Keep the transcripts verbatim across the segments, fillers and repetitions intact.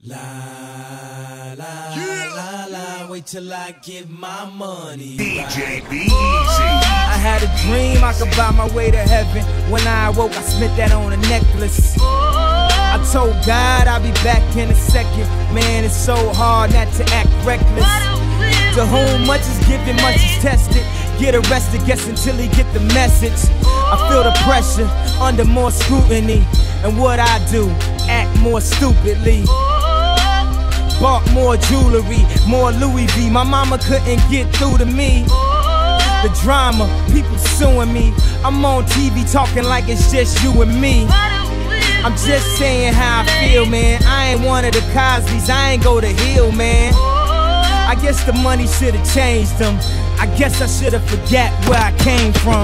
La la yeah. la la, wait till I get my money. D J B Easy. I had a dream I could buy my way to heaven. When I awoke, I spent that on a necklace. I told God I'll be back in a second. Man, it's so hard not to act reckless. To whom much is given, much is tested. Get arrested, guess until he get the message. I feel the pressure under more scrutiny. And what I do, act more stupidly. Bought more jewelry, more Louis V. My mama couldn't get through to me. The drama, people suing me. I'm on T V talking like it's just you and me. I'm just saying how I feel, man. I ain't one of the Cosby's, I ain't go to Hill, man. I guess the money should've changed them. I guess I should've forgot where I came from.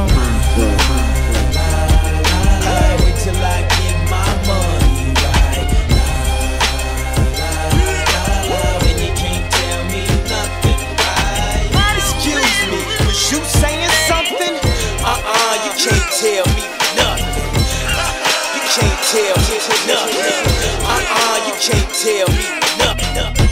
Wait till I get my money right. Then you can't tell me nothing, right? Excuse me, was you saying something? Uh-uh, you can't tell me nothing. You can't tell me nothing. Uh-uh, you can't tell me nothing.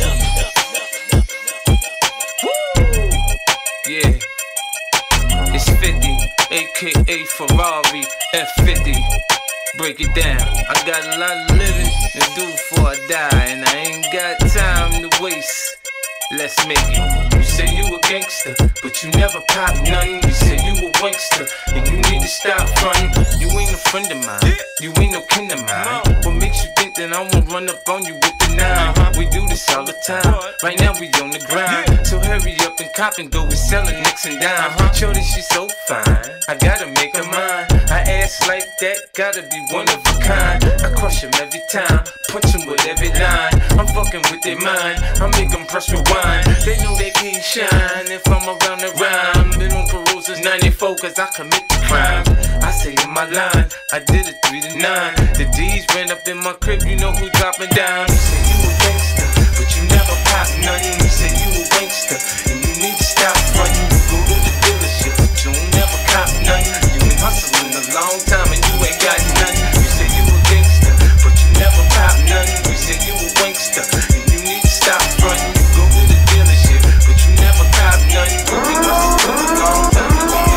Yeah, it's fifty, aka Ferrari F fifty. Break it down. I got a lot of living to do before I die, and I ain't got time to waste. Let's make it. You say you a gangster, but you never pop nothing. You say you a wankster, and you need to stop frontin'. You ain't a friend of mine, you ain't no kin of mine. What makes you think that I won't run up on you with the nine? We do this all the time. Right now we on the grind, so hurry up and cop and go. We sellin' nicks and dime. Shorty, she's so fine, I gotta make her mine. I ass like that, gotta be one of a kind. I crush him every time, punch him with every line. I'm fucking with their mind, I make them press rewind. They know they can't shine if I'm around the rhyme. Been on parole since ninety-four cause I commit the crime. I say in my line, I did it three to nine. The D's ran up in my crib, you know who dropping down. You say you a gangster, but you never pop nothing. You say you a gangster, and you need to stop running. You go to the dealership, but you don't never cop nothing. You been hustling a long time and you ain't got nothing. You say you a gangster, but you never pop nothing. You say you a gangster, and you need to stop running. You go to the dealership, but you never cop nothing. You been hustling a long time.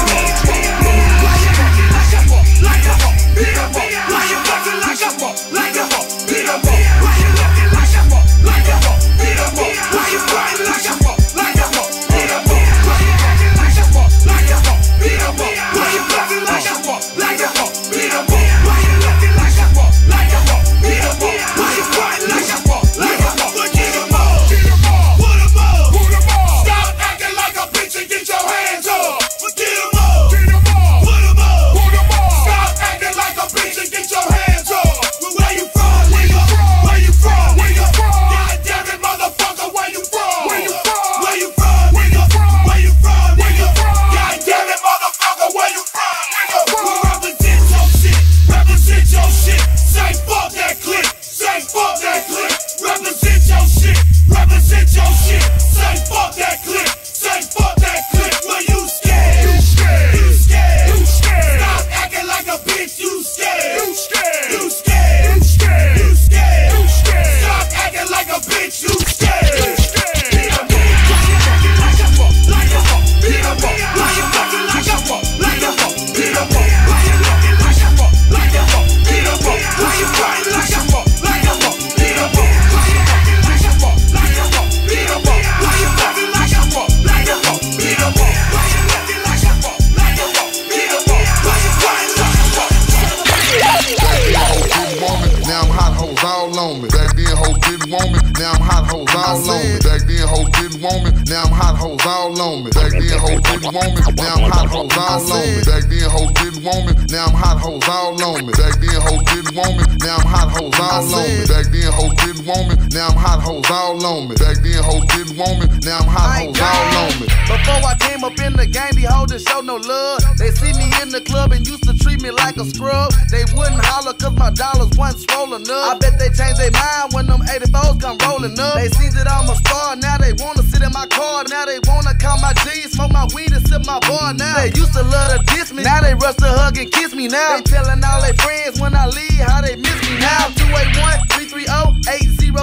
They telling all their friends when I leave how they miss me now. two eight one, three three zero, eight zero zero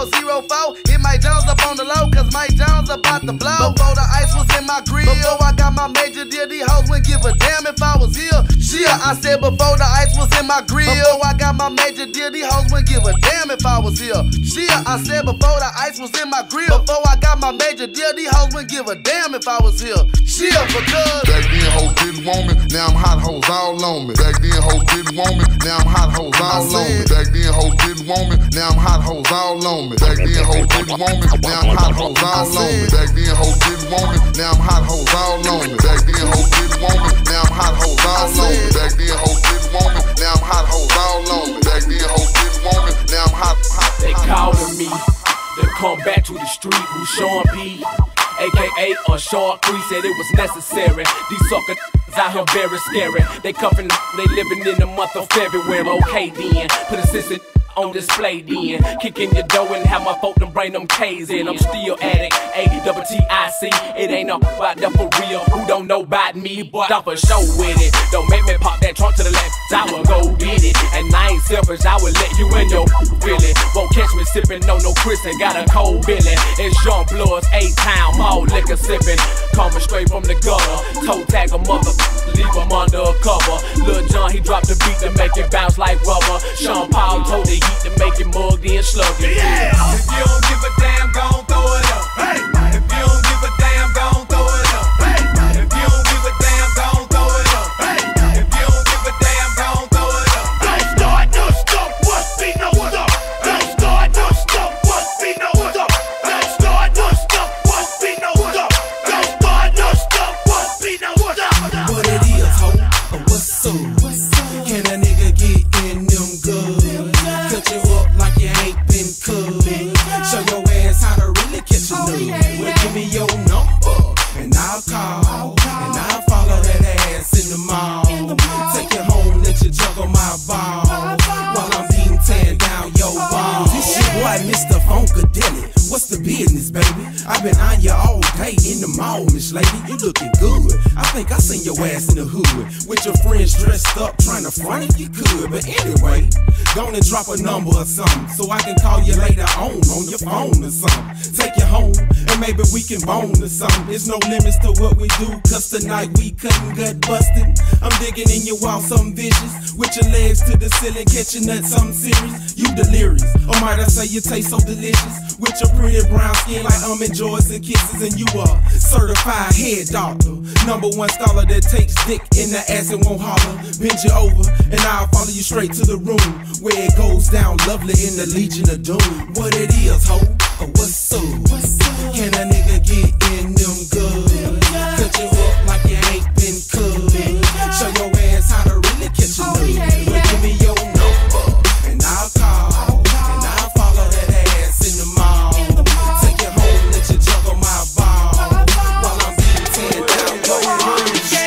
before. Hit Mike Jones up on the low, cause Mike Jones about to blow. Before the ice was in my grill, before I got my major deal, these hoes wouldn't give a damn if I was here. Shit, I said before the ice was in my grill, before I got my major deal, these hoes wouldn't give a damn if I was here. Shit, I said before the ice was in my grill, before I got my major deal, these hoes wouldn't give a damn if I was here. Shit, because back then hoes didn't want me, now I'm hot hoes all on me. Back then hoes didn't want me, now I'm hot hoes all on me. Back then hoes didn't want me, now I'm hot hoes all on me. Back then hoes didn't want me, now I'm hot hoes all on me. Back then hoes didn't want me, now I'm hot hoes all on me. Back then hoes didn't want me, now I'm hot hoes all on me. Back then hoes didn't want me, now I'm hot hoes all on me. Back then hoes didn't want me, now I'm hot hot. They calling me to come back to the street. Who Sean P, A K A a Short Three, said it was necessary. These sucker out here very scary. They cuffin', they living in the month of February. Okay then, put a sister on display then. Kick in your door and have my folk to bring them K's in. I'm still addict, A double T I C. It ain't no about that for real. Who don't know about me, but I'm for sure with it. Don't make me pop that trunk to the left, I will go get it. And I ain't selfish, I will let you in your really. Won't catch me sippin' no no Chris and got a cold Billy. It's Jean Blood's A-Town, all liquor sippin'. Coming straight from the gutter. Toe tag a mother, leave him under a cover. LilJon, he dropped the beat to make it bounce like rubber. Sean Paul told the heat to make it mugged and sluggy. Yeah. If you don't give a damn, gon' throw it up. Hey. If you don't give a damn, gon' throw it up. Hey. If you don't give a damn, gon' throw it up. Hey. If you don't give a damn, gon' throw it up. Don't start no stuff, must be no stuff. Don't start no stuff, must be no stuff. Don't start no stuff, must be no stuff. Don't start no stuff, must be no stuff. What it is, ho? What's up? Can a nigga get in them good? Cut you up like you ain't been cooked. Show your ass how to really catch a nigga. Well, give me your number and I'll call, and I'll follow that ass in the mall. Take you home, let you juggle my ball while I'm beating tearing down your ball. This shit boy, Mister Funkadelic. What's the business, baby? I've been on you all day in the mall, Miss Lady. You looking good. I think I seen your ass in the hood with your friends dressed up, trying to front if you could. But anyway, go on and drop a number or something so I can call you later on on your phone or something. Take you home and maybe we can bone or something. There's no limits to what we do, cause tonight we cutting gut busting. I'm digging in your wall, something vicious, with your legs to the ceiling, catching nuts, something serious. You delirious, or might I say you taste so delicious, with your pretty brown skin like almond joys and kisses. And you are certified head doctor, number one scholar that takes dick in the ass and won't holler. Bend you over and I'll follow you straight to the room where it goes down lovely in the Legion of Doom. What it is, ho? Or what's up? Can a nigga get in them good? Cut you up like you ain't been cooked. Show your ass how to really catch a nigga. Well, give me your number and I'll call, and I'll follow that ass in the mall. Take you home, let you juggle my ball while I'm beating tearing down your room.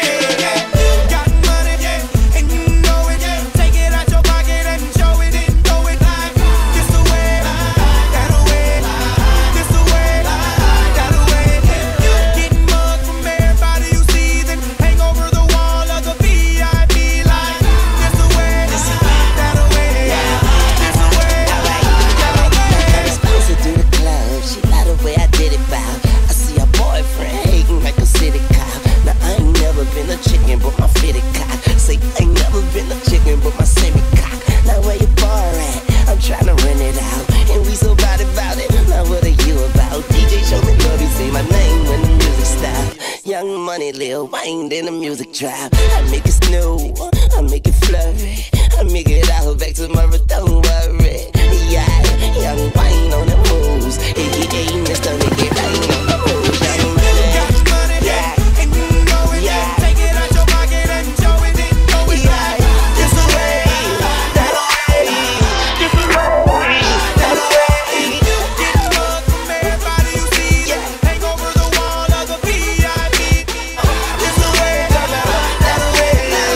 LilWayne in the music trap. I make it snow, I make it flurry, I make it out back tomorrow, don't worry. Yeah, young Wayne on the moves, A K A Mister Make It Rain on the moves. Young money, yeah, and you know it. Yeah. Take it out your pocket and show it, then go it. Yeah, this the way, that way, this the way, that way. Get love from everybody you see. Yeah. Hang over the wall of the V I P.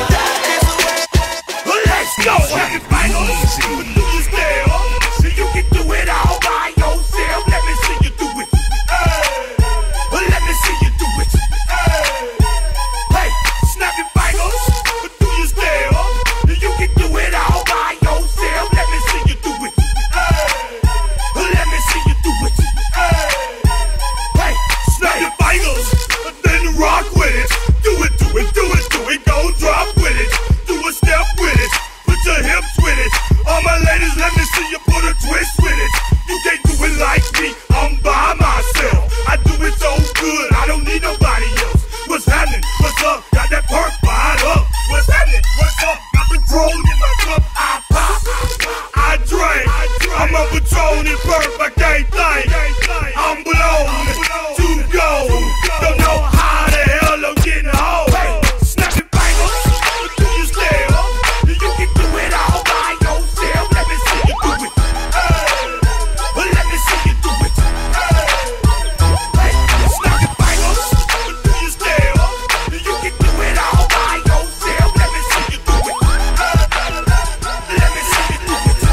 Let's go! Everybody, see you there. So you can alone in perfect everything. I'm blown to go. Don't know how the hell I'm getting home. Snapping bangers, but do you still? You can do it all by yourself. Let me see you do it. Hey, let me see you do it. Hey, snapping bangers, but do you still? You can do it all by yourself. Let me see you do it. Let me see you do it.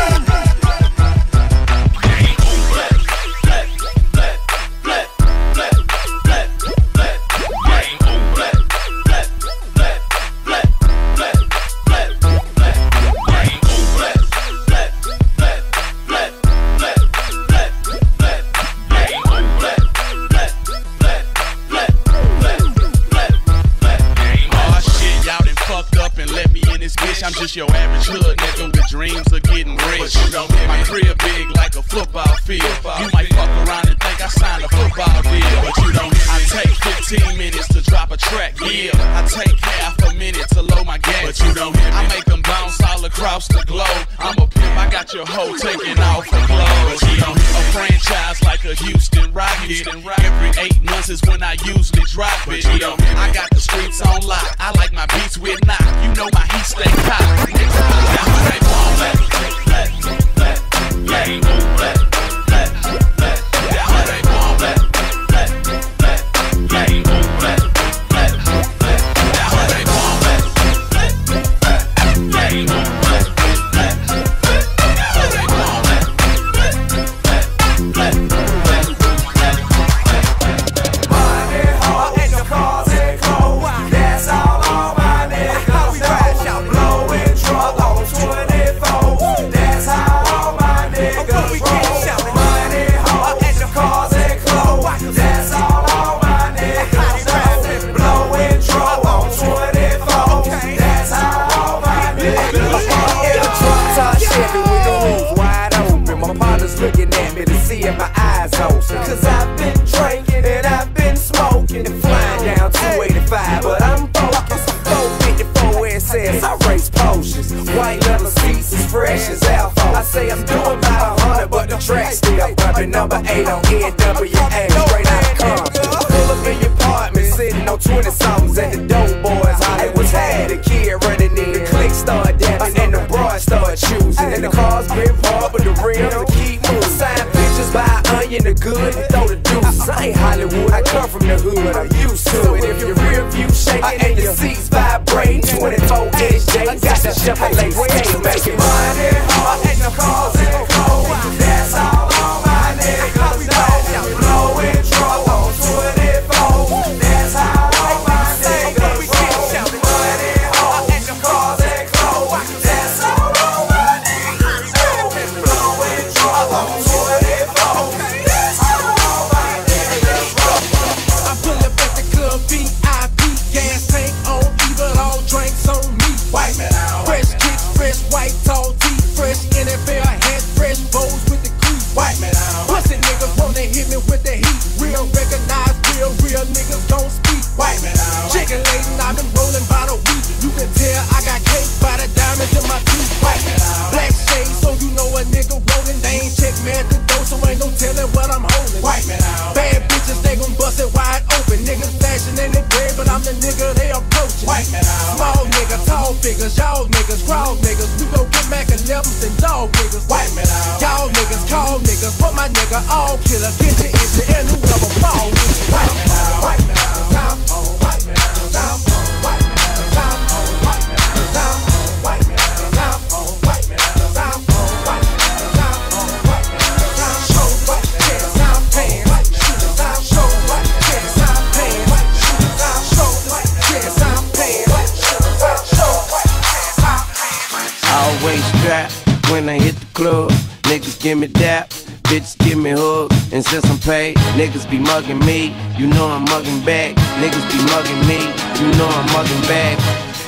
I'm just your average hood nigga with dreams of getting rich. My crib big like a football field. You might fuck around and think I signed a football deal, but you don't hear me. I take fifteen minutes to drop a track, yeah. I take half a minute to load my gas, but you don't hear me. I make them bounce all across the globe. I'm a pimp, I got your hoe taking off her clothes. But you don't hear me. A franchise like a Houston Rocket. Every eight months is when I usually drop it. You don't hear me. I got the streets on lock. I like my beats with knock. You know my heat stay hot. Looking at me to see if my eyes open. Cause I've been drinking and I've been smoking and flying down two eighty-five, but I'm focused. four fifty-four S S, I race potions. White leather seats as fresh as alpha. I say I'm doing about a hundred, but the track still bumping. Number eight on N W A, straight out of Compton. Pull up in your apartment, sitting on twenty songs at the dope boys. Hollywood's had a kid running in. The click start dancing and the broad start choosing. And the cars been parked, but the rims are keep moving. Sign pictures by onion, the good, and throw the deuces. I ain't Hollywood, I come from the hood, I'm used to it. If your rear view shaking and your seats vibrating, twenty-four inch J, got the Chevrolet skate making money hard, and the cars and clothes. That's all on my niggas know. Blowing trouble on twenty-four. That's how all my niggas roll. Money hard, and the cars and clothes. That's all on my niggas know. Blowing trouble on twenty-four. That's how all my niggas roll. I pull up at the club, V I P, gas tank on E, but all drinks on me. Wipe it out. Fresh kicks, fresh white tall teeth, fresh N F L hat, fresh bows with the crease. Wipe it out. Pussy niggas wanna hit me with the heat. Real recognize real, real niggas don't speak. Wipe it out. Chicken laden, I've been rolling by the week. You can tell I got cake by the diamonds in my teeth. Wipe it out. Black shades, so you know a nigga rolling. They ain't check me at the door, so ain't no telling what I'm holding. Wipe it out. Bad bitches, they gon' bust it wide open. Niggas flashing in the bread, but I'm the nigga they approaching. Wipe it out. Small niggas, tall figures, y'all niggas, crowd niggas. We gon' get Mac elevens and dog niggas. Wipe it out. Y'all niggas, call niggas, but my nigga all killer. Get your itchy and whoever fall with you. Wipe it out. Wipe it out. Down, wipe it out. Down, wipe it out. Down, wipe it out. Down, wipe it out. Down, wipe it out. Down, wipe it out. Down, wipe it out. Down, show what chest I'm paying. Shoot it down, show what chest I'm paying. Shoot it down, show what chest I'm paying. Shoot it down, show what chest I'm paying. Always strapped when I hit the club. Niggas give me dap, bitches give me hug. And since I'm paid, niggas be mugging me. You know I'm mugging back. Niggas be mugging me. You know I'm mugging back.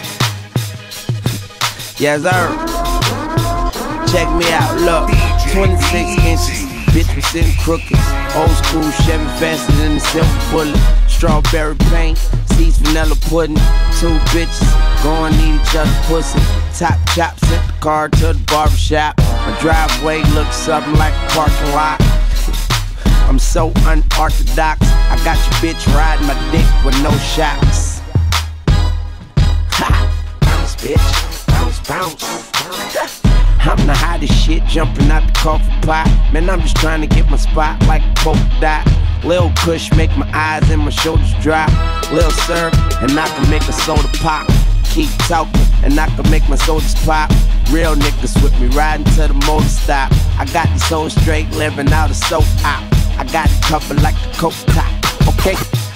Yes, sir. Check me out, look. twenty-six inches. Bitch was sitting crooked. Old school Chevy faster than the silver bullet. Strawberry paint, seeds vanilla pudding. Two bitches going eat each other's pussy. Top chops and car to the barbershop. My driveway looks something like a parking lot. I'm so unorthodox. I got your bitch riding my dick with no shocks. Ha! Bounce, bitch. Bounce, bounce. I'm the hottest shit jumping out the coffee pot. Man, I'm just trying to get my spot like a polka dot. Lil Kush make my eyes and my shoulders drop. Lil Syrup and I can make a soda pop. Keep talking and I can make my sodas pop. Real niggas with me riding to the motor stop. I got these hoes straight living out of soap op. I got it covered like a coke top, okay?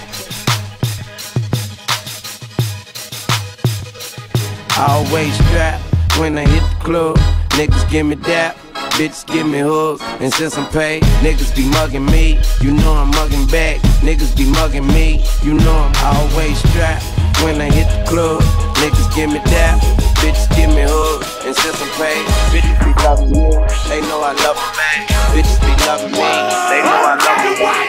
Always strap when I hit the club. Niggas give me dap, bitches give me hugs. And since I'm paid, niggas be mugging me. You know I'm mugging back, niggas be mugging me. You know I'm always strapped when I hit the club. Niggas give me dap, bitches give me hugs. And since I'm paid, bitches be loving me. They know I love them back. Bitches be loving me. They know I love them back.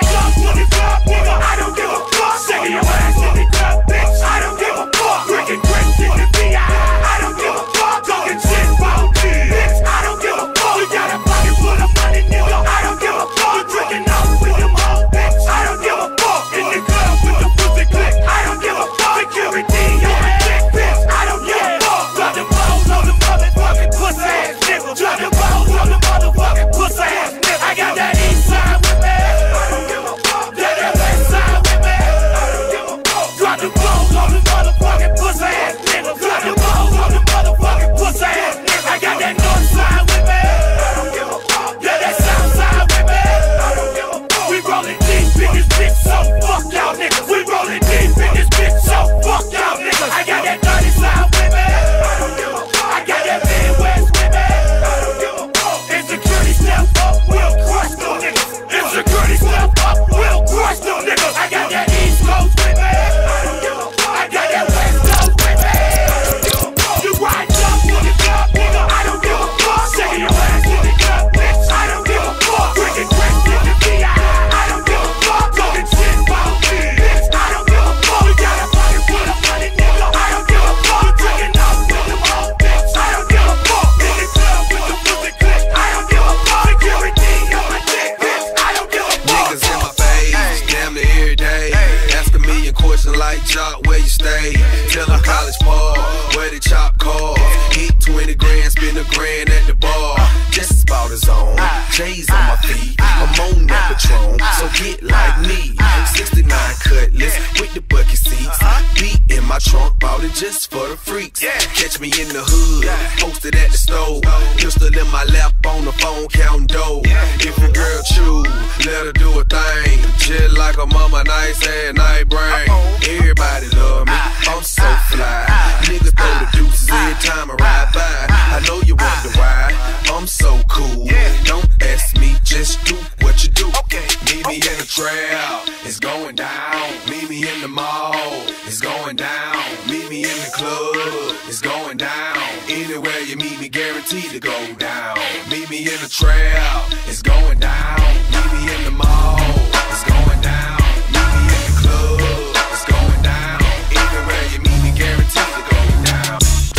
I don't give a fuck. Shaking your ass in the club, bitch. I don't give a fuck. Drinking grapes in the V I. I don't give a fuck. Talking shit about me, bitch. I don't give a fuck. You got a pocket full of money, nigga. I don't give a fuck. You drinking out with them hoes, bitch. I don't give a fuck. In the club with the pussy click. I don't give a fuck. Security on my dick, bitch. I don't give a fuck. Drop the balls on the motherfucking pussy ass nigga. Drop the balls on the motherfucking pussy ass nigga. I got that east side with me. I don't give a fuck. Got that west side with me. I don't give a fuck. Drop the balls on the motherfucking pussy ass nigga. Drop the balls on the motherfucking pussy ass nigga. I got that north side with me. I don't give a fuck. Got that south side with me. I don't give a fuck. We rollin' deep in this bitch, so fuck y'all niggas. We rollin' deep in this bitch, so fuck y'all niggas. I got that dirty side with me. I don't give a fuck. I got that Midwest with me. I don't give a fuck. Insecurity step up, we'll crush them niggas. Insecurity step up, we'll crush them niggas. I got that East Coast with me. I don't give a fuck. I got that West Coast with me. I don't give a fuck. You ride up in the club, nigga. I don't give a fuck. Shaking your ass in the club, bitch. I don't give a fuck. Drinking grapes in the V I. I don't give a fuck. Talking shit about me, bitch. I don't give a fuck. You got a pocket full of money, nigga. I don't give a fuck. You drinking out with them hoes, bitch. I don't give a fuck. In the club with the pussy click. I don't give a fuck. Security on my dick, bitch. I don't give a fuck. Niggas in my face, damn near every day. Ask a million questions like Jock, where you stay? Tell them college ball, where they chop cars. Hit twenty grand, spend a grand at the bar. Just about his own, J's on my feet. I'm on that Patron, so get like me. sixty-nine Cutlass with the bucket seats. Beat in my trunk, bought it just for the freaks. Catch me in the hood, posted at the stove. Pistol in my lap on the phone, counting dough. If your girl chew, let her do a thing. Just like a mama, nice ass night brain. Everybody love me, I'm so fly. Niggas throw the deuces every time I ride by. I know you wonder why, I'm so cool. Don't ask me, just do what you do. Meet me in the trap, it's going down. Meet me in the mall, it's going down. Meet me in the club, it's going down. Anywhere you meet me, guaranteed to go down. Meet me in the trap, it's going down. Meet me in the mall, it's going down. Meet me in the club, it's going down. Anywhere you meet me, guaranteed to go down.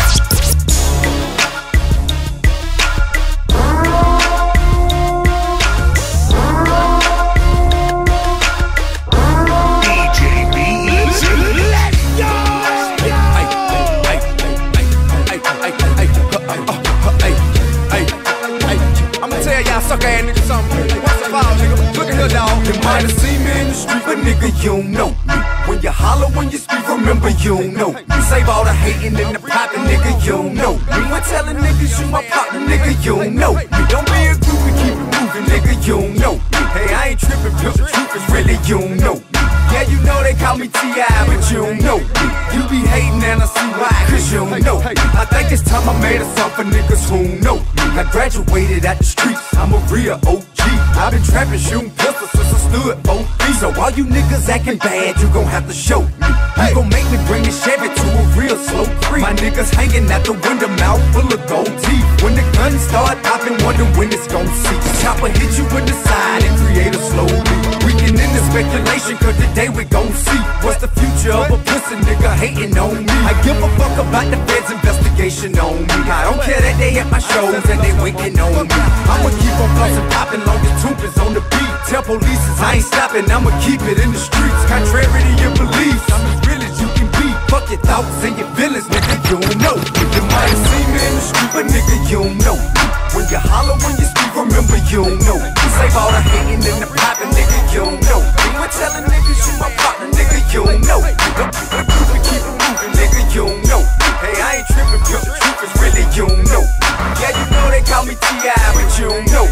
Sucker ass nigga, something. What's the file, nigga? Look at her, dog. You might have seen me in the street, but nigga, you don't know me. When you holler, when you speak, remember you don't know. You save all the hating and the poppin', nigga, you don't know. Me when telling niggas you my partner, nigga, you don't know. Me don't be a groupie, keep it moving, nigga, you don't know. Hey, I ain't trippin', but the truth is really you don't know. Yeah, you know they call me T I, but you don't know me. You be hating and I see why, cause you don't know me. I think it's time I made a song for niggas who know me. I graduated at the streets, I'm a real O G. I've been trapping, shooting pistols since I stood both feet. So all you niggas acting bad, you gon' have to show me. You gon' make me bring the Chevy to a real slow creep. My niggas hanging out the window, mouth full of gold teeth. When the guns start popping, wonder when it's gon' see. Chopper hit you in the side and create a slow beat. We can end the speculation, cause today we gon' see what's the future of a pussy nigga hating on me. I give a fuck about the feds' investigation on me. I don't care that they at my shows and they waiting on me. I'ma keep on flossing, popping long as Toomp's on the beat. Tell police I ain't stopping, I'ma keep it in the streets. Contrary to your beliefs, I'm as real as you can be. Fuck your thoughts and your feelings, nigga, you don't know. You might have seen me in the street, but nigga, you don't know. When you holler, when you speak, remember you don't know. You save all the hating and the popping, nigga, you don't know. You ain't telling niggas you my partner, nigga, you don't know. The proof we keep it moving, nigga, you don't know. Hey, I ain't tripping, but the truth is really you don't know. Yeah, you know they call me T I, but you don't know.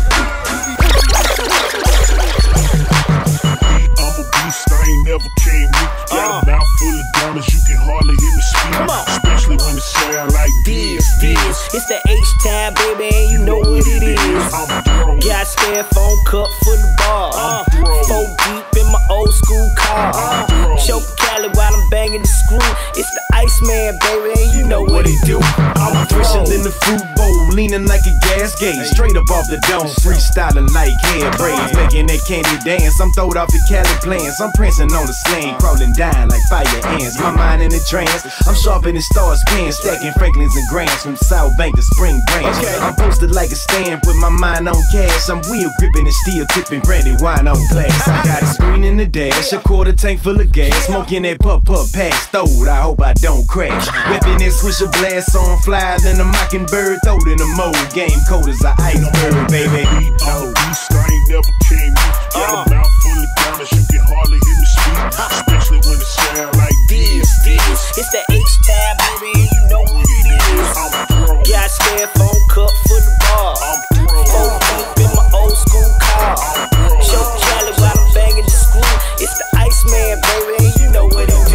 I'm a beast, I ain't never came weak. Got a mouth full of dollars, you can hardly hear me speak. Especially when it sound like this, this. It's the H-time, baby, and you know what it is. Got styrofoam cup full of bars. Uh, Four deep in my old school car. Uh, Choke Cali while I'm banging the screw. It's the Iceman, baby, and you know what it do. I'm fresher than the fruit bowl, leaning like a gas gauge. Straight up off the dome, freestyling like hair braids. Making that candy dance, I'm throwed off the Cali plans. I'm prancing on the slang, crawling down like fire ants. My mind in a trance, I'm sharpening stars pans, stacking Franklins and Grants from South Bank to Spring Branch. I'm posted like a stamp with my mind on cash. I'm wheel gripping and steel tipping brandy wine on glass. I got a screen in the dash, a quarter tank full of gas, smoking that puff puff pass throwed. I hope I don't crash. Whipping that swisher blast on flyer than a mockingbird. Throw it in the mold, game cold as an iceberg, baby. I'm a beast, I ain't never came weak. Got a mouth full of dollars, you can hardly hear me speak. Especially when it sound like this, this. It's the H-time, baby, and you know what it is. Got styrofoam cup full of bars. Four deep in my old school car. Choke Cali while I'm banging the screw. It's the Iceman, baby, and you know what it do.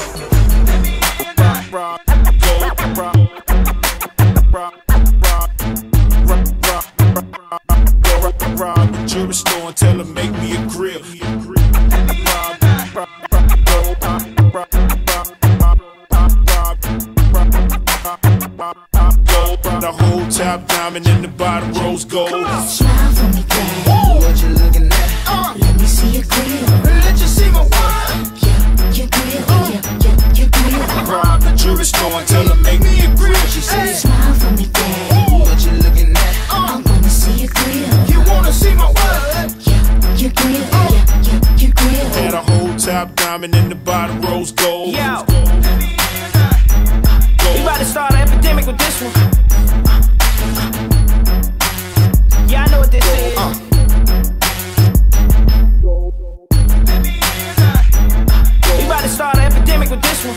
Rob the jewelry store and tell them make me a grill. The whole top diamond and the bottom rose gold. Smile for me, daddy. What you looking at? Uh, Let me see your grill. Let you see my wine. Yeah, your grill. Yeah, yeah, your grill. Rob the jewelry store and tell them make me a grill. She said, smile for me, daddy. What you looking at? Uh, I wanna see your grill. You wanna see my what? Yeah, your grill. Yeah, yeah, your grill. Had a whole top diamond and the bottom rose gold. Yo, we about to start an epidemic with this one. Yeah, I know what this is. Uh. We about to start an epidemic with this one.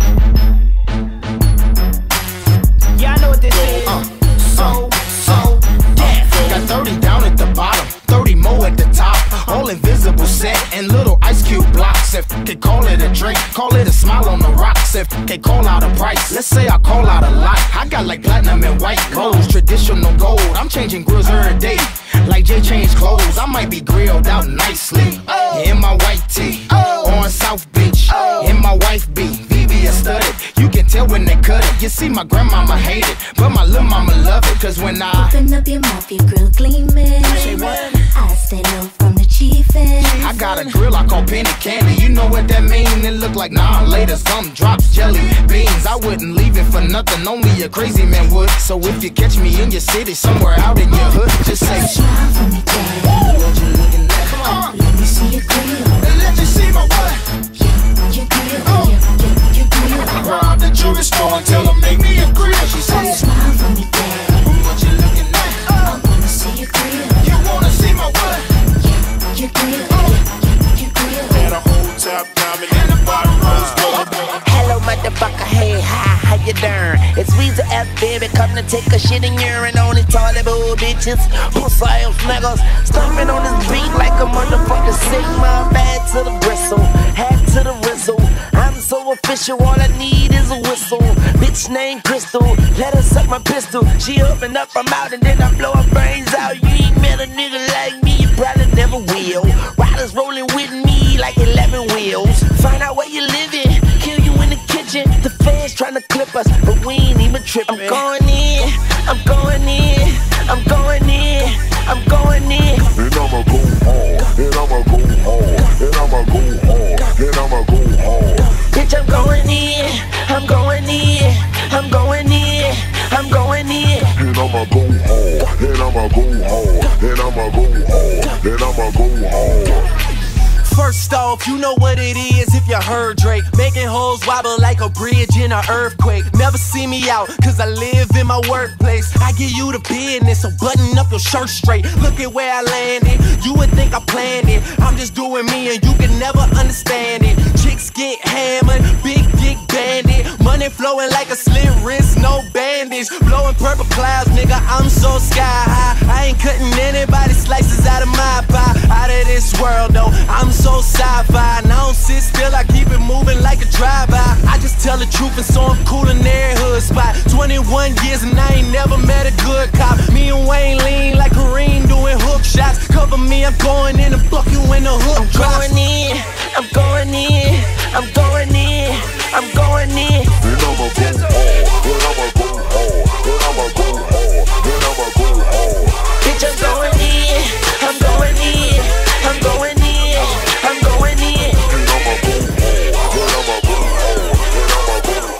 Yeah, I know what this is. Uh. So, so, death. Got thirty down at the bottom, thirty more at the top. All invisible set and little ice cube blocks. If they call it a drink, call it a smile on the rocks. If they call out a price, let's say I call out a lot. I got like platinum and white gold, traditional gold. I'm changing grills every day, like Jay changed clothes. I might be grilled out nicely in my white tee on South Beach. In my wife be V V S studded. You can tell when they cut it. You see my grandmama hate it, but my little mama love it. Cause when I open up your mouth, your grill gleaming. I stay low from the chiefin'. I got a grill I call penny candy. You know what that mean? It look like nah later some drops jelly beans. I wouldn't leave it for nothing, only a crazy man would. So if you catch me in your city, somewhere out in your hood, just say smile for me, daddy. What you looking at? Come on, let me see your grill. Let you see my what? Yeah, your grill. Yeah, yeah, your grill. Rob the jewelry store and tell them make me a grill. She said, smile for me, daddy. What you looking at? I wanna see your grill. You wanna see my what? Yeah, your grill. Yeah, your grill. Had a whole top diamond and the bottom rose gold. Hello, motherfucker, hey, hi, how you doing? It's Weezy F, baby, come to take a shit and urine on these toilet bowl bitches. Pussy ass niggas, stomping on this beat like a motherfucker. Sigma, bad to the bristle, hat to the rizzle. I'm so official, all I need is a whistle. Bitch named Crystal, let her suck my pistol. She open up her mouth and then I blow her brains out. You ain't met a nigga like me. brother never will. Riders rolling with me like eleven wheels. Find out where you living, kill you in the kitchen. The fans trying to clip us, but we ain't even tripping. I'm going in, I'm going in, I'm going in, I'm going in. And I'ma go hard, and I'ma go hard, and I'ma go hard, and I'ma go hard. Bitch, I'm going in, I'm going in, I'm going in, I'm going in. And I'ma go hard, and I'ma go hard, and I'ma go hard, and I'ma go hard. First off, you know what it is if you heard Drake. Making hoes wobble like a bridge in an earthquake. Never see me out, cause I live in my workplace. I give you the business, so button up your shirt straight. Look at where I landed, you would think I planned it. I'm just doing me and you can never understand it. Chicks get hammered, big dick bandit. Money flowing like a slit wrist, no bandage. Blowing purple clouds, nigga, I'm so sky high. I ain't cutting anybody slices out of my pie. Out of this world though, I'm so so sci-fi, and I don't sit still, I keep it moving like a drive-by. I just tell the truth and so I'm cool in every hood spot. Twenty-one years and I ain't never met a good cop. Me and Wayne lean like Kareem doing hook shots. Cover me, I'm going in and fuck you in the hook. I'm going in, I'm going in, I'm going in, I'm going in. And I'ma go hard, and I'ma go hard, and I'ma go hard, and I'ma go hard. Bitch, I'm going in, I'm going in, I'm going in. I'm going in. And I'ma go hard, and I'ma go hard, and I'ma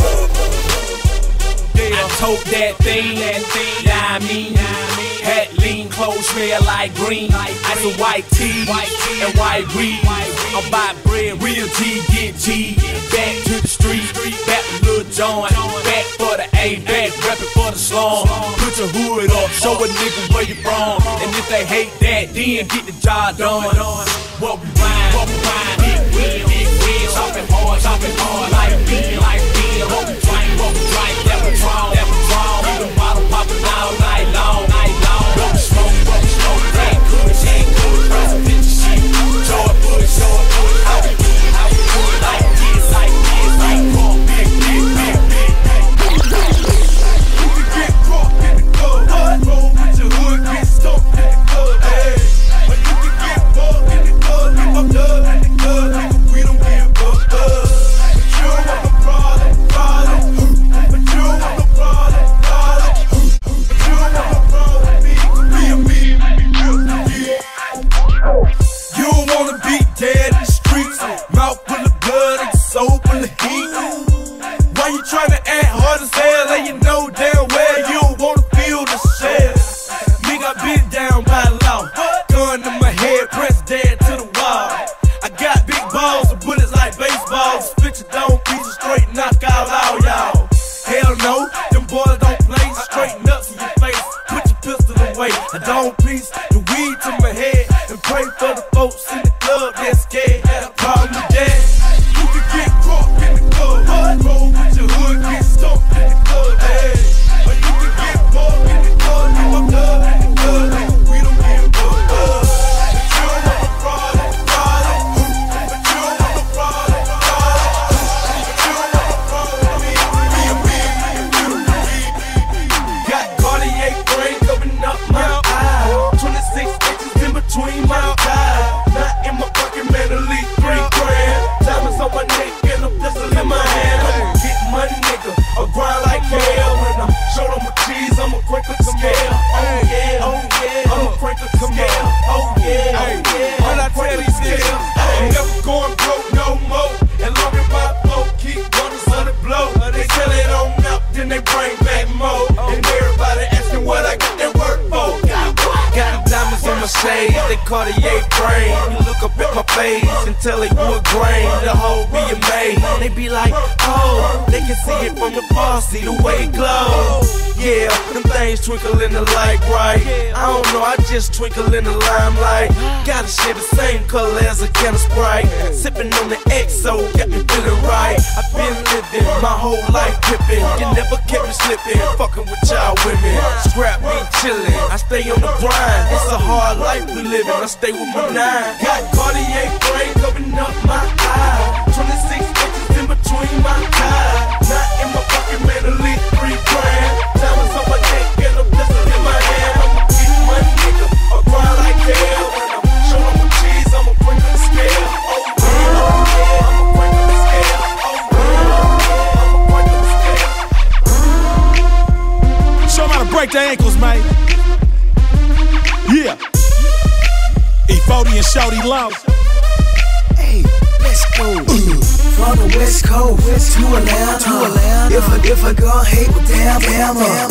go hard. Yeah, I told that thing, that thing, yeah, I mean, hat lean, clothes smell like green, ice and white tea, and white weed. I'm buy bread, real G, get G. Back to the street, back with LilJon, back for the A, back reppin' for the slum. Put your hood up, show a nigga where you from, and if they hate that, then get the job done. What we rhyme, what we rhyme, big wheel, big wheel, chopping hard, chopping hard, like beer, like beer. What we drink, what we drink, that we draw, that we draw. Keep the bottle popping all night long, night long. What we smoke, what we smoke, that good, ain't good, president shit. Joy Bush, Joy Bush, how we do it, how we do it, like this, like this, like caught, big, big, big, big, big. You can get caught in the club, roll with your hood, get stumped in the club, hey. But you can get bugged in the club, if I'm done in the club, nigga, we don't give a fuck. But you don't want no problem, problem. But you don't want no problem, problem. But you don't want no problem with me, be a me, yeah. You don't wanna be dead in the streets, mouth full of blood and soul full of heat. Why you tryna act hard as hell and you know damn well you don't wanna feel the shell? Nigga, I been down by law, gun to my head, press dead to the wall. I got big balls and bullets like baseballs. Split your dome piece straight, knock out all y'all. Hell no, them boys don't play. Straighten up to your face, put your pistol away. I don't piece the weed to my head and pray for the folks in the club that's scared. Problem with that, you can get caught in the club, roll with your hood, get stumped in the club, hey. Or you can get bugged in the club, if I'm done in the club, nigga, we don't give a fuck. But you don't want no problem, problem. But you don't want no problem, problem. But you don't want no problem with me, be a me, got Cartier frame coming up my eye, twenty-six inches in between my thighs. Not in my fucking mentally, three grand. Diamonds on my neck and a pistol in my hand. I'ma get money, nigga, I grind like hell. When I'm short on my cheese, I'ma crank the scale. Oh yeah, oh yeah, I'ma crank the scale. Oh yeah, oh yeah, when I tell these niggas, I'm never going broke no more. And long as my flow keep running, so they blow. They sell it on up, then they bring back more. And everybody asking what I got that work for. Got diamonds on my shade, they Cartier frame. You look up at my face and tell it wood grain. The whole be amazed. They be like, oh, they can see it from the bar, see the way it glows. Yeah, them things twinkle in the light bright. I don't know, I just twinkle in the limelight. Gotta share the same color as a can of Sprite. Sipping on the X O, got me feeling right. I've been living my whole life pippin'. You never kept me slipping, fucking with y'all women. Scrappy chillin', I stay on the grind. It's a hard life we living, I stay with my nine. Got Cartier frame coming up my eye, twenty-six inches in between my thighs. Not in my fucking mentally, three grand. Diamonds on my neck and a pistol in my hand. I'ma keep money, nigga, I grind like hell. When I'm E forty and Shorty Low. Hey, let's go. From the West Coast to Atlanta, to Atlanta. If a if a girl hate, well damn, damn, damn,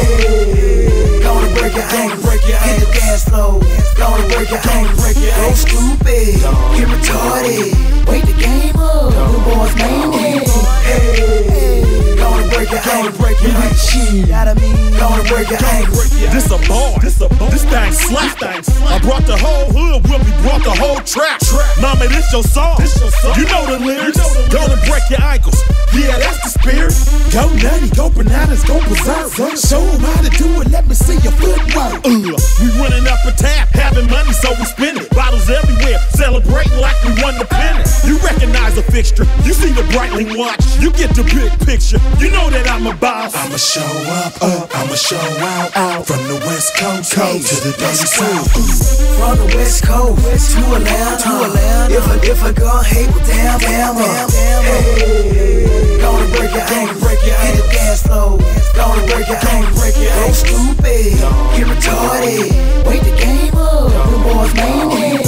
hey, gonna break your ankle, break your hit the dance floor. Gonna break your ankle, break your go stupid, get retarded. Wait the game up, the boys name it. Hey, gonna break your ankle, break your ankle. Shit, gonna break your ankle. This a bar, this a bar. This thing slap. I brought the whole hood with me, brought the whole trap. Mama, this your song. You know the lyrics. Gonna break your ankles. Yeah, that's the spirit. Go nutty, go bananas, go berserk. Show them how to do it, let me see your footwork. Uh, we running up a tab, having money, so we spend it. Bottles everywhere, celebrating like we won the pennant. You recognize the fixture, you see the brightly watch. You get the big picture, you know that I'm a boss. I'ma show up, uh, I'ma show out, out. From the West Coast, coast to the dirty South. From the West Coast to Atlanta, to Atlanta. If a if a girl hate, well damn, damn, damn, damn. Hey, gonna break your ankle, break your hit the dance floor. Gonna break your ankle, break your go stupid, get retarded. Wait the game up, the boys name it.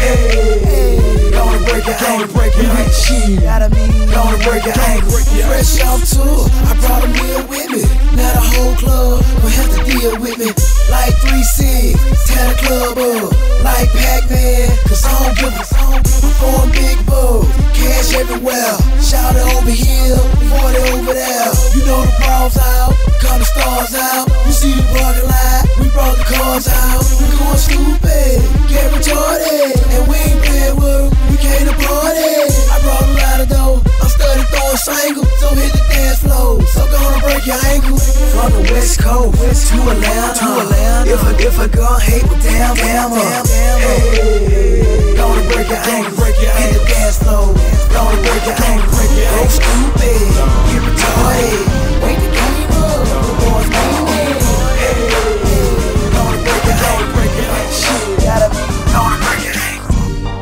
Hey, gonna break your ankle, break your ankle. Shit, gonna break your ankle. Fresh off tour, I brought a meal with me. Now the whole club will have to deal with me. Like three six, tear the club up. Like Pac-Man, cause I don't give a song. I'm big bull, cash everywhere. Shout it over here, forty over there. You know the brawls out, call the stars out. You see the parking lot, we brought the cars out. We going stupid, get retarded, and we ain't playing with them. We came to party. I brought a lot of dough, I'm studying throwing singles, so hit the dance floor. So gonna break your ankle. From the West Coast to Atlanta, to Atlanta. If a if a girl hate, well damn, damn, damn, damn. Hey, gonna break your ankle, break your hit the dance floor. Gonna break your ankle, break your go stupid, get retarded. Wait the game up, the boys name it. Hey, gonna break your ankle, break your ankle. Shit, gotta be gonna break your ankle.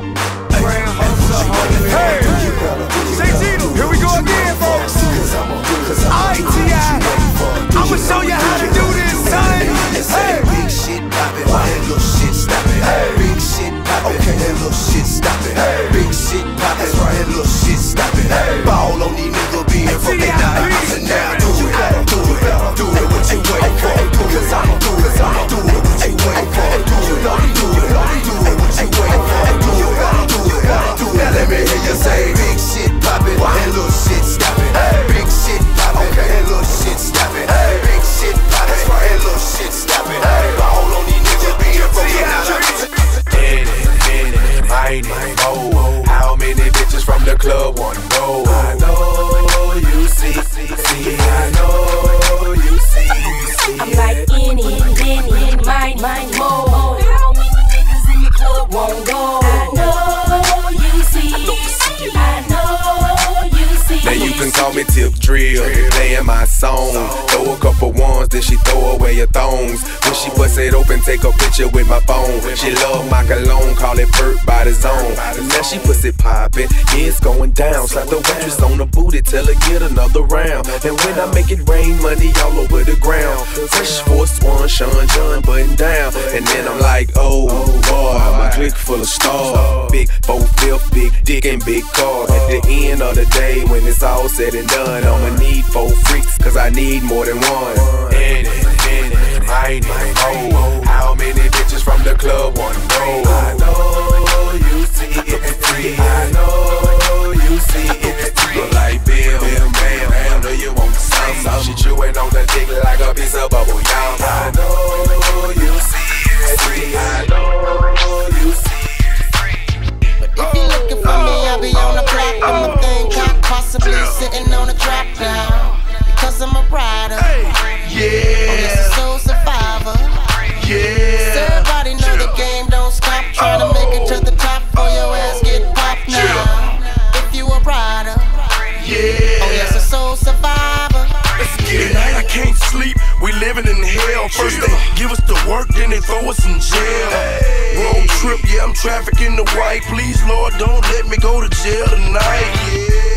Hey, here we go again, folks. I T I, I'ma show you how to do this, son. Hey, big shit poppin', that little shit stoppin'. Big shit poppin', okay, that little shit stoppin'. Big shit poppin', that's right, that little shit stoppin'. Ball on these niggas being from they night. And now do it, do it, do it what you wait for. Cause I'ma do it, I'ma do it what you wait for. Do it, do it, do it what you wait for. Do it, do it, do it. Now let me hear you say, big shit poppin', that little shit stoppin'. Big shit poppin', okay, that little shit stoppin'. Big shit poppin', that's right, that little shit stoppin'. Ball on these niggas being from they night. In it, in it, mighty, oh. How many bitches from the club wanna go? I know you see, see, I know you see, see. I'm like in it, in it, mighty, mighty, oh. How many niggas in the club won't go? I know you see, I know you see. Now you can call me Tip Drill, playing my song. Throw a couple ones, then she throw away her thongs. When she bust it open, take a picture with my phone. She love my cologne, call it Perk by the zone. Now she pussy poppin', yeah, it's going down. Slap the waitress on the booty, tell her get another round. And when I make it rain, money all over the ground. Fresh Force One, Sean John button down. And then I'm like, oh boy, my clique full of stars. Big four fifth, big dick and big car. At the end of the day, when it's all said and done, I'ma need four freaks, cause I need more than one. In it, in it, mighty, oh. How many bitches from the club wanna go? I know you see it's free. I know you see it's free. Look like Bill, Bill, Bam, I know you want some, some. She chewing on the dick like a piece of bubble yum. I know you see it's free. I know you see it's free. But if you're looking for me, I'll be on the block. I'm a thing cop, possibly sitting on the track now. Because I'm a rider. Yeah. Oh, yes, a soul survivor. Yeah. So everybody know the game don't stop. Trying to make it to the top or your ass get popped now. If you a rider. Yeah. Oh, yes, a soul survivor. Let's get it. I can't sleep, we living in hell. First they give us the work, then they throw us in jail. Road trip, yeah, I'm trafficking the white. Please, Lord, don't let me go to jail tonight. Yeah.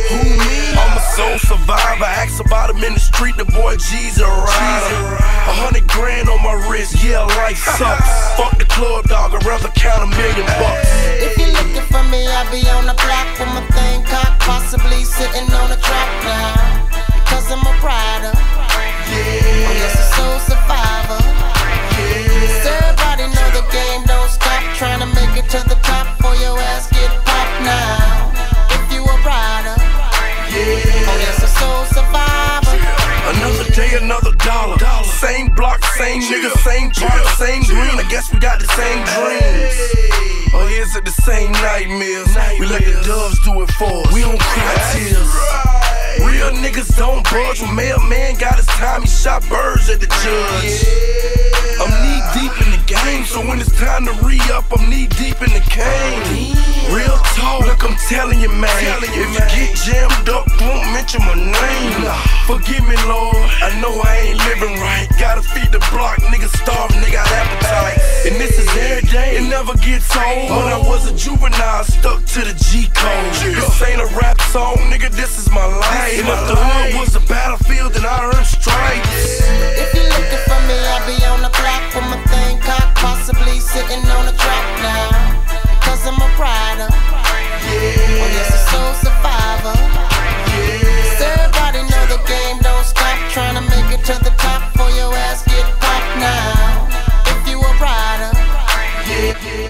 Who me? I'm a soul survivor. Ask about him in the street, the boy Jeezy a rider. A hundred grand on my wrist, yeah, life sucks. Fuck the club, dog, I'd rather count a million bucks. If you're looking for me, I'll be on the block with my thing cocked, possibly sitting on a track now. Because I'm a rider. Yeah. Oh, yes, a soul survivor. Yeah. Everybody know the game don't stop. Trying to make it to the top for your ass get popped now. If you a rider. Yeah. Oh, yes, a soul survivor. Another day, another dollar. Same block, same nigga, same part, same green. I guess we got the same dreams. Or is it the same nightmares? We let the doves do it for us. We don't cry tears. Real niggas don't budge. When mailman got his time, he shot birds at the judge. I'm knee deep in the game, so when it's time to re-up, I'm knee deep in the cane. Real talk, look, I'm telling you, man. If you get jammed up, don't mention my name. Forgive me, Lord, I know I ain't living right. Gotta feed the block, niggas starving, they got appetite. And this is every day, it never gets old. When I was a juvenile, stuck to the G code. This ain't a rap song, nigga, this is my life. And if the hood was a battlefield, then I earned stripes. If you're looking for me, I'll be on the block with my thing cocked, possibly sitting on a track now. Because I'm a rider. Yeah. Oh, yes, a soul survivor. Yeah. Everybody know the game don't stop. Trying to make it to the top for your ass get popped now. If you a rider. Yeah.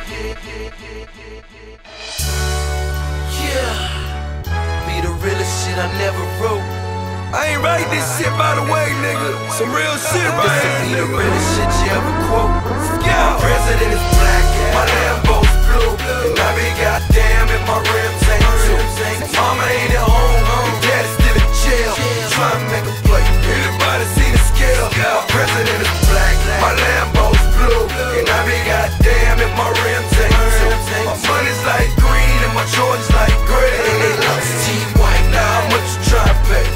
Yeah. Be the realest shit I never wrote. I ain't write this shit by the way, nigga. Some real shit right here, nigga. Be the realest shit you ever quote. My president is black, my Lambo's blue, and I be goddamn if my rims ain't too. Mama ain't at home, and daddy's still in jail. Trying to make a play. Everybody see the scale. My president is black, my Lambo's blue, and I be goddamn if my rims ain't too. My money's like green and my Jordans like gray. And they love Steve White. Now how much you try to pay?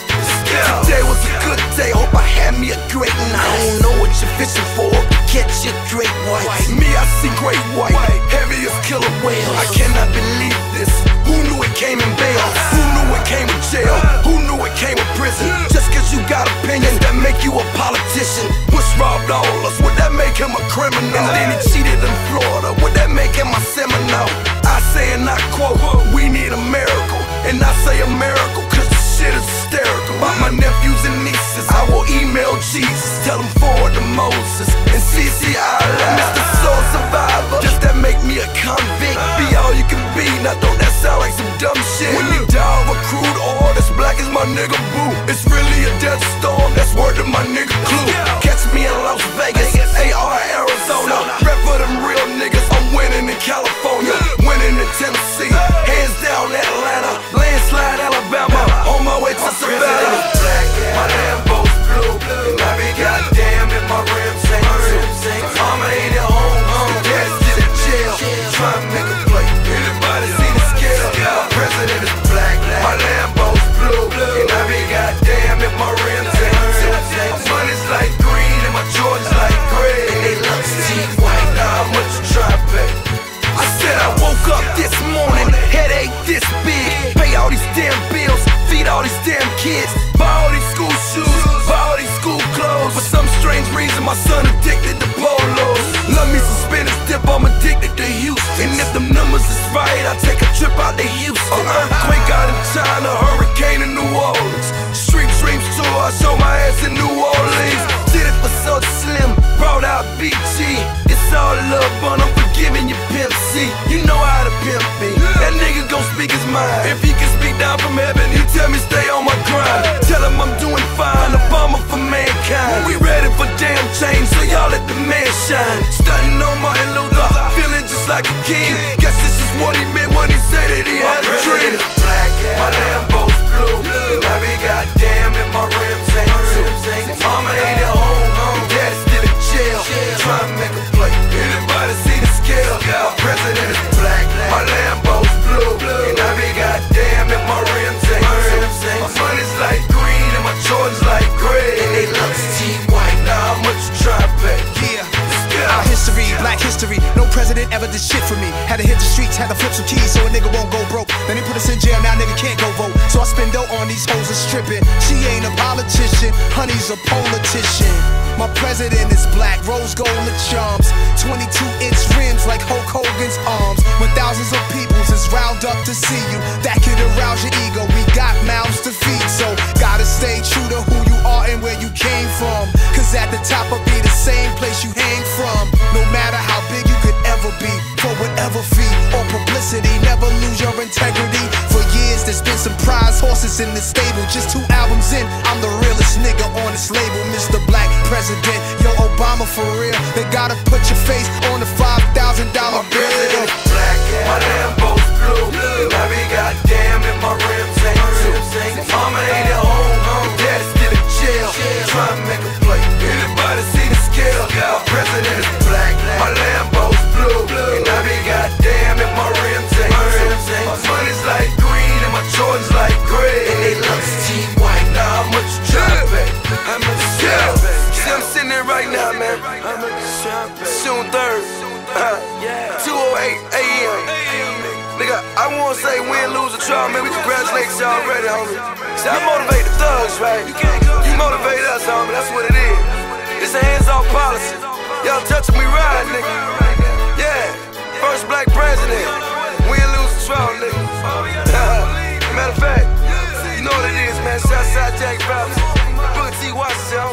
Today was a good day, hope I had me a great night. I don't know what you're fishing for, but catch your great white. Me, I see great white, heavy as killer whales. I cannot believe this. Who knew it came in bail? Who knew it came with jail? Who knew it came with prison? Just cause you got opinions that make you a politician. Bush robbed all us, would that make him a criminal? And then he cheated in Florida, would that make him a Seminole? I say and I quote, we need a miracle. And I say a miracle cause the shit is hysterical. About my nephews and nieces, I will email Jesus, tell them forward to Moses and C C I Mister Soul Survivor, just that make me a convict. Be all you can be, now don't that sound like some dumb shit? When you die over crude oil, that's black as my nigga Boo. It's really a death storm, that's word to my nigga Clue. Catch me in Las Vegas, A R Arizona. Rep for them real niggas, I'm winning in California, winning in Tennessee, hands down Atlanta, landslide Alabama, on my way to Savannah. My Lambo's blue, and I be goddamn if my rims ain't too. Mama ain't at home, and daddy's still in jail. Trying to make a play, everybody see the scale. My president is black, my Lambo's blue, and I be goddamn if my rims ain't too. My money's like green and my Jordans like gray. And they love Steve White, now how much you try to pay? I said I woke up this morning, headache this big, pay all these damn bills, feed all these damn kids, buy all these school shoes, buy all these school clothes. For some strange reason, my son addicted to polos. Love me some spinach dip, I'm addicted to Houston. And if them numbers is right, I take a trip out to Houston. Earthquake out in China, hurricane in New Orleans. Street Dreams tour, I show my ass in New Orleans. Did it for so slim, brought out B G. It's all love, but I'm forgiving you, Pimp C. You know how to pimp me. That nigga gon' speak his mind. If he can speak down from heaven, he tell me stay on my grind. Tell him I'm doing fine, a bomber for mankind. We ready for damn change, so y'all let the man shine. Stunting on Martin Luther, feeling just like a king. Guess this is what he meant when he said that he had a dream. Black, my Lambo's blue, and I be goddamn if my rims ain't too. Mama ain't at home, and daddy's still in jail. Trying to make a play, everybody see the scale. My president is black, my Lambo's blue, and I be goddamn if my rims ain't too. My money's like green and my Jordans like gray. And they love Steve White, now how much you try to pay? Yeah, our history, black history, no president ever did shit for me. Had to hit the streets, had to flip some keys so a nigga won't go broke. Then they put us in jail, now nigga can't go vote. So I spend dough on these hoes and stripping. She ain't a politician, honey's a politician. My president is black, rose gold and charms. twenty-two inch rims like Hulk Hogan's arms. When thousands of peoples is riled up to see you, that could arouse your ego. We got mouths to feed, so gotta stay true to who you are and where you came from. Cause at the top will be the same place you hang from. No matter how big you could ever be, for whatever fee or publicity, never lose your integrity. For years there's been some prize horses in the stable. Just two albums in, I'm the realest nigga on this label. Mister Black President, yo Obama for real. They gotta put your face on the five thousand dollar bill. My president is black, my Lambo's blue, and I be goddamn if my rims ain't too. Mama ain't at home, my dad's still in jail, trying to make a play. Anybody see the scale? My president is black, my Lambo's blue, and I be goddamn if my rims ain't too. My money's like green and my Jordans like gray, and they love Steve White. Now how much you tryna pay? How much you tryna pay? See, I'm sitting there right now, man. June third, uh, two oh eight A M Nigga, I wanna say win, lose, or draw, man. We congratulate y'all already, homie. See, I motivate the thugs, right? You motivate us, homie. That's what it is. It's a hands-off policy. Y'all touching me right, nigga. Yeah, first black president. Win, lose, or draw, nigga. Matter of fact, you know what it is, man. Southside Jack Brown. Boogie T. Washington.